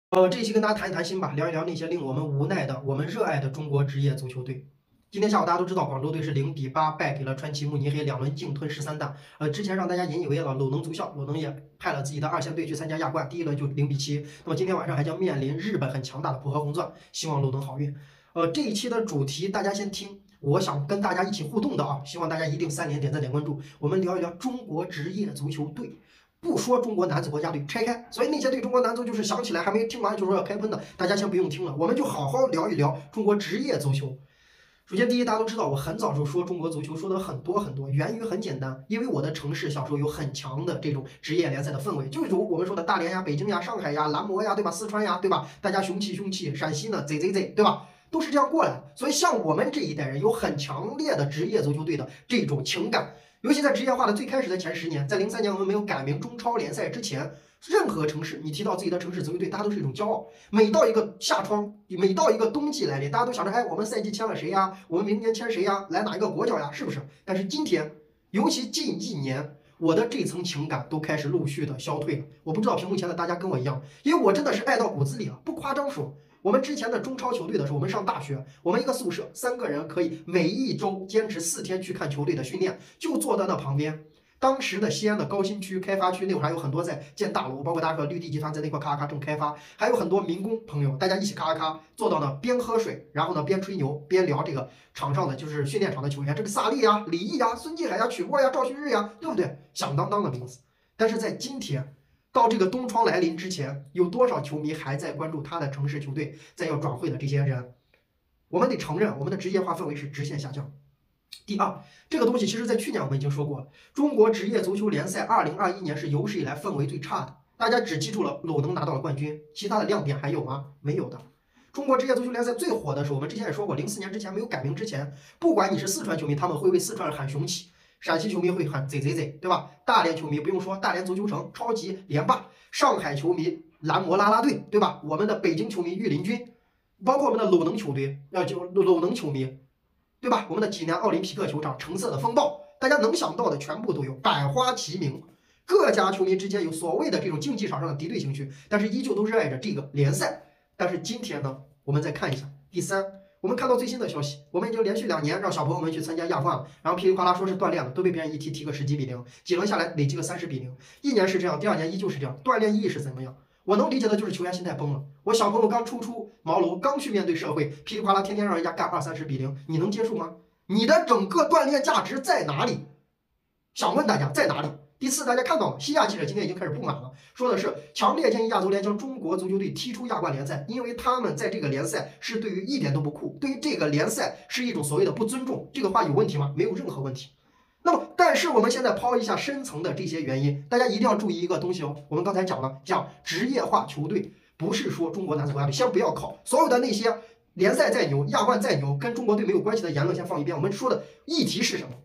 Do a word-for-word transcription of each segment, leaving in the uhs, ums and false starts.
呃，这一期跟大家谈一谈心吧，聊一聊那些令我们无奈的、我们热爱的中国职业足球队。今天下午大家都知道，广州队是零比八败给了川崎慕尼黑，两轮净吞十三弹。呃，之前让大家引以为傲鲁能足校，鲁能也派了自己的二线队去参加亚冠，第一轮就零比七。那么今天晚上还将面临日本很强大的浦和红钻，希望鲁能好运。呃，这一期的主题大家先听，我想跟大家一起互动的啊，希望大家一定三连点赞点关注，我们聊一聊中国职业足球队。不说中国男子国家队，拆开，所以那些对中国男足就是想起来还没听完就说要开喷的，大家先不用听了，我们就好好聊一聊中国职业足球。首先，第一，大家都知道，我很早就说中国足球说的很多很多，源于很简单，因为我的城市小时候有很强的这种职业联赛的氛围，就如我们说的大连呀、北京呀、上海呀、蓝魔呀，对吧？四川呀，对吧？大家雄气雄气，陕西呢贼贼贼，对吧？都是这样过来的，所以像我们这一代人有很强烈的职业足球队的这种情感。尤其在职业化的最开始的前十年，在零三年我们没有改名中超联赛之前，任何城市你提到自己的城市足球队，大家都是一种骄傲。每到一个夏窗，每到一个冬季来临，大家都想着，哎，我们赛季签了谁呀？我们明年签谁呀？来哪一个国脚呀？是不是？但是今天，尤其近一年，我的这层情感都开始陆续的消退了。我不知道屏幕前的大家跟我一样，因为我真的是爱到骨子里了，不夸张说。我们之前的中超球队的时候，我们上大学，我们一个宿舍三个人可以每一周坚持四天去看球队的训练，就坐在那旁边。当时的西安的高新区、开发区那会儿还有很多在建大楼，包括大家说绿地集团在那块咔咔正开发，还有很多民工朋友，大家一起咔咔咔坐到那边喝水，然后呢边吹牛边聊这个场上的就是训练场的球员，这个萨利呀、李毅呀、孙继海呀、曲波呀、赵旭日呀，对不对？响当当的名字。但是在今天，到这个冬窗来临之前，有多少球迷还在关注他的城市球队在要转会的这些人？我们得承认，我们的职业化氛围是直线下降。第二，这个东西其实在去年我们已经说过了，中国职业足球联赛二零二一年是有史以来氛围最差的，大家只记住了鲁能拿到了冠军，其他的亮点还有吗？没有的。中国职业足球联赛最火的时候，我们之前也说过，零四年之前没有改名之前，不管你是四川球迷，他们会为四川喊雄起。陕西球迷会喊贼贼贼，对吧？大连球迷不用说，大连足球城、超级连霸；上海球迷蓝魔啦啦队，对吧？我们的北京球迷御林军，包括我们的鲁能球队，要就鲁能球迷，对吧？我们的济南奥林匹克球场橙色的风暴，大家能想到的全部都有，百花齐鸣。各家球迷之间有所谓的这种竞技场上的敌对情绪，但是依旧都热爱着这个联赛。但是今天呢，我们再看一下第三。我们看到最新的消息，我们已经连续两年让小朋友们去参加亚冠了，然后噼里啪啦说是锻炼了，都被别人一提提个十几比零，几轮下来累积个三十比零，一年是这样，第二年依旧是这样，锻炼意义是怎么样？我能理解的就是球员心态崩了。我小朋友刚初出茅庐，刚去面对社会，噼里啪啦天天让人家干二三十比零，你能接受吗？你的整个锻炼价值在哪里？想问大家在哪里？第四，大家看到了，西亚记者今天已经开始不满了，说的是强烈建议亚足联将中国足球队踢出亚冠联赛，因为他们在这个联赛是对于一点都不酷，对于这个联赛是一种所谓的不尊重。这个话有问题吗？没有任何问题。那么，但是我们现在抛一下深层的这些原因，大家一定要注意一个东西哦。我们刚才讲了，讲职业化球队，不是说中国男子国家队，先不要靠所有的那些联赛再牛、亚冠再牛，跟中国队没有关系的言论先放一边。我们说的议题是什么？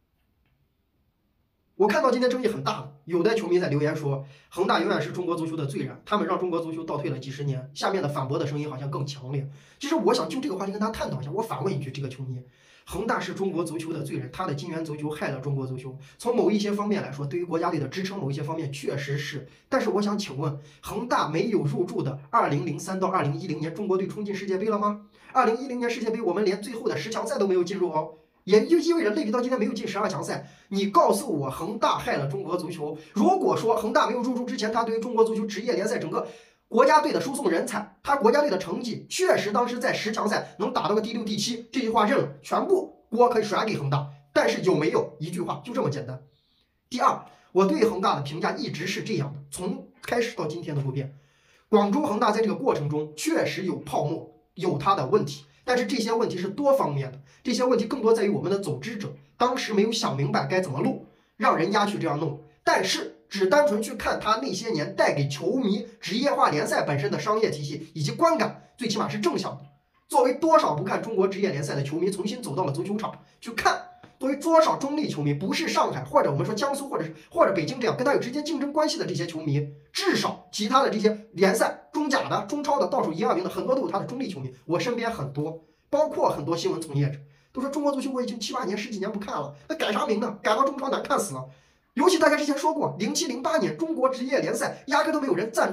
我看到今天争议很大的，有的球迷在留言说，恒大永远是中国足球的罪人，他们让中国足球倒退了几十年。下面的反驳的声音好像更强烈。其实我想就这个话题跟他探讨一下。我反问一句，这个球迷，恒大是中国足球的罪人，他的金元足球害了中国足球。从某一些方面来说，对于国家队的支撑，某一些方面确实是。但是我想请问，恒大没有入驻的二零零三到二零一零年中国队冲进世界杯了吗？二零一零年世界杯我们连最后的十强赛都没有进入哦。也就意味着类比到今天没有进十二强赛。你告诉我，恒大害了中国足球？如果说恒大没有入驻之前，他对于中国足球职业联赛整个国家队的输送人才，他国家队的成绩确实当时在十强赛能打到个第六、第七，这句话认了，全部锅可以甩给恒大。但是有没有？一句话，就这么简单。第二，我对恒大的评价一直是这样的，从开始到今天都不变。广州恒大在这个过程中确实有泡沫，有它的问题。但是这些问题是多方面的，这些问题更多在于我们的组织者当时没有想明白该怎么录，让人家去这样弄。但是只单纯去看他那些年带给球迷职业化联赛本身的商业体系以及观感，最起码是正向的。作为多少不看中国职业联赛的球迷重新走到了足球场去看，作为多少中立球迷，不是上海或者我们说江苏或者是或者北京这样跟他有直接竞争关系的这些球迷，至少其他的这些联赛中甲的、中超的倒数一二名的很多都有他的中立球迷。我身边很多，包括很多新闻从业者，都说中国足球我已经七八年、十几年不看了，那改啥名呢？改到中超难看死了。尤其大家之前说过，零七零八年中国职业联赛压根都没有人赞助，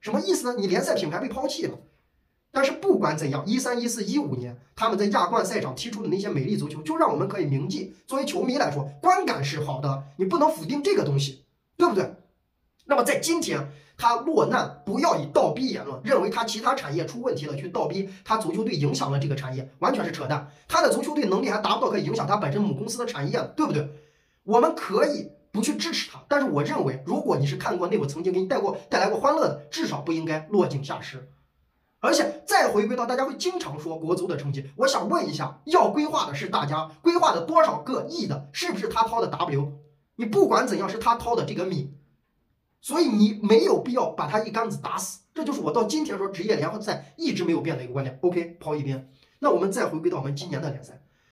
什么意思呢？你联赛品牌被抛弃了。但是不管怎样，一三、一四、一五年他们在亚冠赛场踢出的那些美丽足球，就让我们可以铭记。作为球迷来说，观感是好的，你不能否定这个东西，对不对？那么在今天，他落难，不要以倒逼言论，认为他其他产业出问题了去倒逼他足球队影响了这个产业，完全是扯淡。他的足球队能力还达不到可以影响他本身母公司的产业，对不对？我们可以不去支持他，但是我认为，如果你是看过那部曾经给你带过带来过欢乐的，至少不应该落井下石。而且再回归到大家会经常说国足的成绩，我想问一下，要规划的是大家，规划的多少个亿的，是不是他掏的 W？ 你不管怎样是他掏的这个米，所以你没有必要把他一竿子打死。这就是我到今天说职业联赛一直没有变的一个观点。OK， 抛一边。那我们再回归到我们今年的联赛。